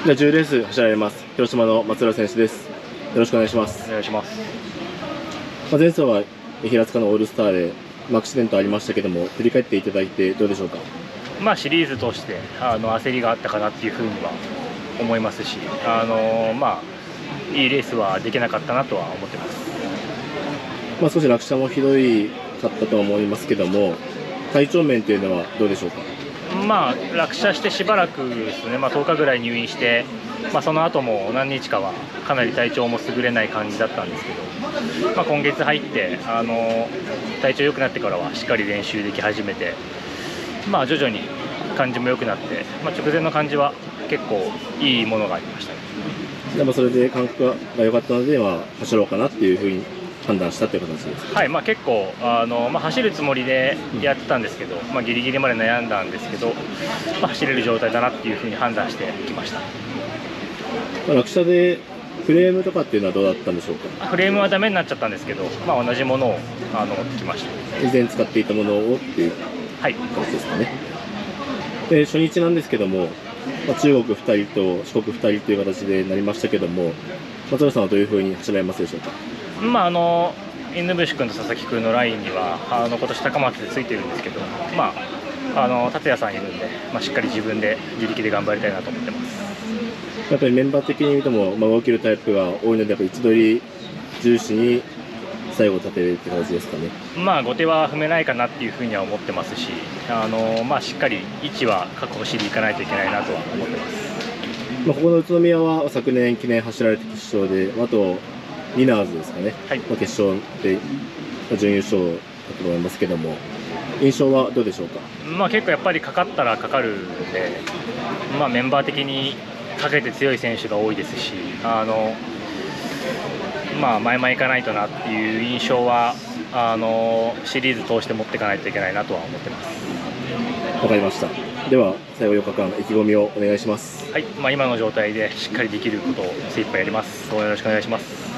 じゃあ10レース走られます広島の松浦選手です。よろしくお願いします。 お願いします。 前走は平塚のオールスターでアクシデントありましたけども、振り返っていただいてどうでしょうか。 シリーズとして焦りがあったかなっていうふうには思いますし、いいレースはできなかったなとは思ってます。 少し落車もひどいかったとは思いますけども、体調面というのはどうでしょうか。 落車してしばらくですね、10日ぐらい入院して、その後も何日かはかなり体調も優れない感じだったんですけど、今月入って体調良くなってからはしっかり練習でき始めて、徐々に感じも良くなって、直前の感じは結構いいものがありました。 でもそれで感覚が良かったので、走ろうかなっていうふうに判断したという形ですか。 はい、結構走るつもりでやってたんですけど、ギリギリまで悩んだんですけど、走れる状態だなっていうふうに判断してきました。 落車でフレームとかっていうのはどうだったんでしょうか。 フレームはダメになっちゃったんですけど、同じものを持ってきました。 以前使っていたものをっていう形ですかね。で初日なんですけども、中国2人と四国2人という形でなりましたけども、松浦さんはどういうふうに走られますでしょうか。 犬伏君と佐々木君のラインには今年高松でついてるんですけど、達也さんいるんで、しっかり自分で自力で頑張りたいなと思ってます。 やっぱりメンバー的に見ても、動けるタイプが多いので、やっぱ位置取り重視に最後立てるって形ですかね。 後手は踏めないかなっていうふうには思ってますし、しっかり位置は確保しにいかないといけないなとは思ってます。 ここの宇都宮は昨年記念走られて決勝で、あとニナーズですかね、 はい、 決勝で準優勝だと思いますけども、印象はどうでしょうか。 結構やっぱりかかったらかかるんで、メンバー的にかけて強い選手が多いですし、前々行かないとなっていう印象はシリーズ通して持っていかないといけないなとは思ってます。 わかりました。では最後4日間意気込みをお願いします。 はい、今の状態でしっかりできることを精一杯やります。どうもよろしくお願いします。